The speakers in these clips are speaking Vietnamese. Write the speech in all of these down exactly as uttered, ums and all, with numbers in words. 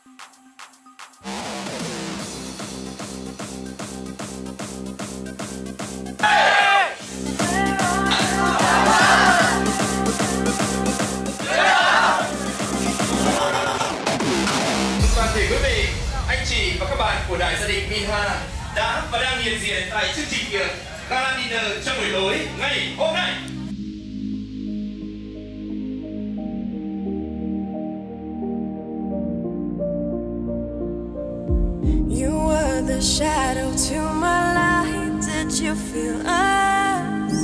Toàn thể quý vị, anh chị và các bạn của đại gia đình Minha đã và đang hiện diện tại chương trình tiệc Gala Dinner trong buổi tối ngày hôm nay. You were the shadow to my light. Did you feel us?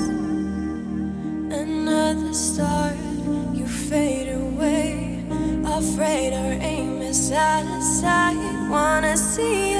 Another star, you fade away. Afraid our aim is out of sight. Wanna see